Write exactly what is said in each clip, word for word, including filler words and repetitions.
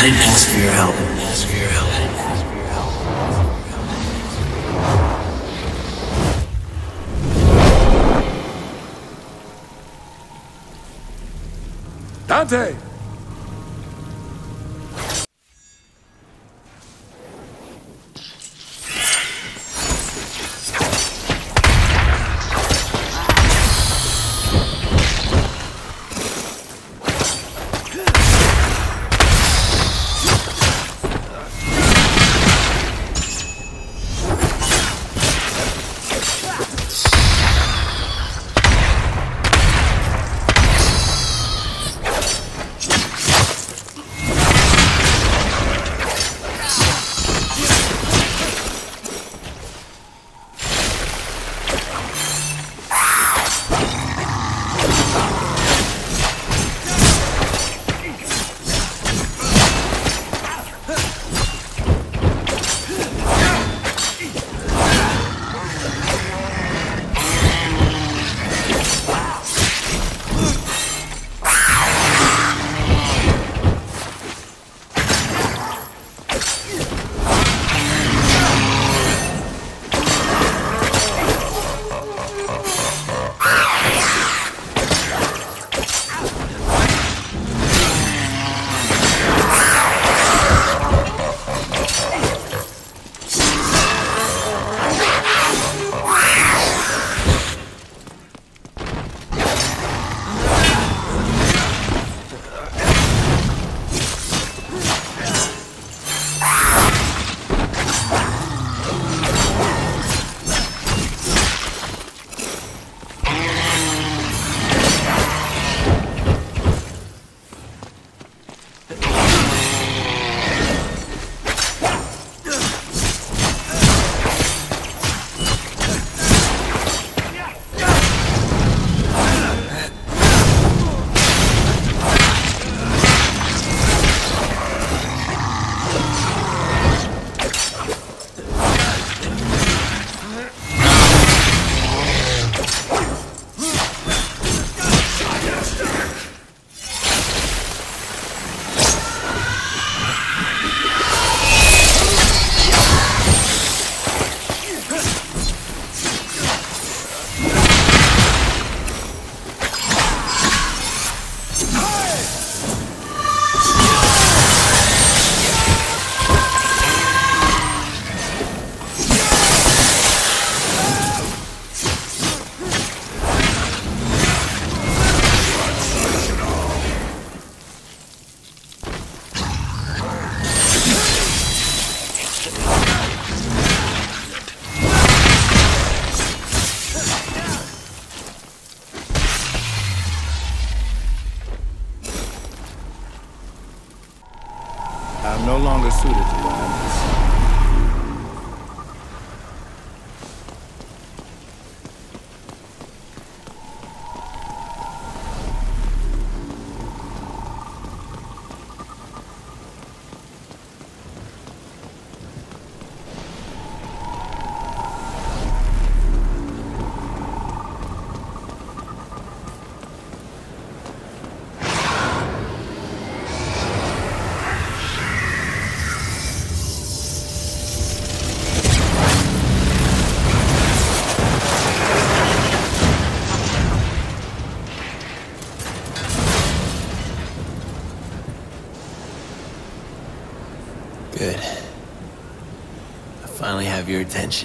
I didn't ask for your help. I didn't ask for your help. Dante! I'm no longer suited to violence. Good. I finally have your attention.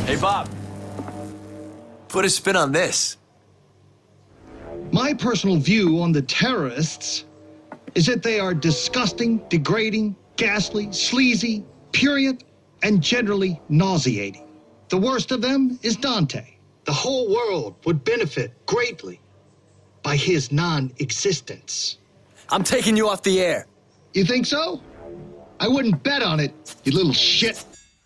Hey, Bob. Put a spin on this. My personal view on the terrorists is that they are disgusting, degrading, ghastly, sleazy, purient, and generally nauseating. The worst of them is Dante. The whole world would benefit greatly by his non-existence. I'm taking you off the air. You think so? I wouldn't bet on it, you little shit.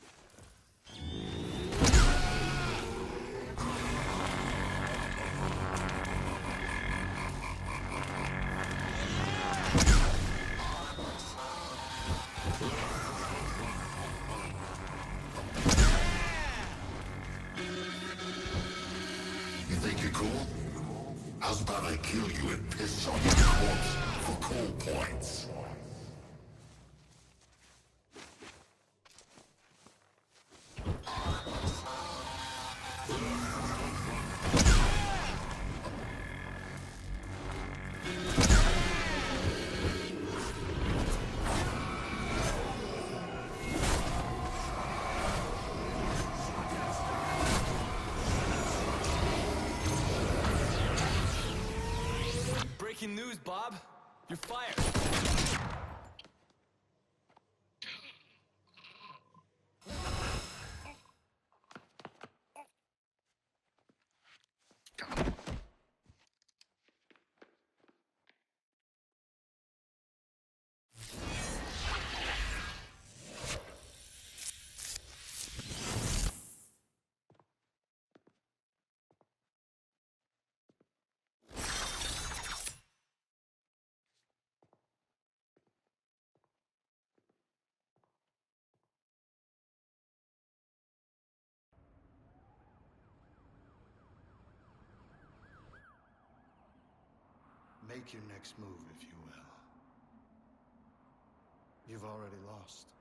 You think you're cool? How's about I kill you and piss on your corpse for cool points? Breaking news, Bob. You're fired. Make your next move, if you will. You've already lost.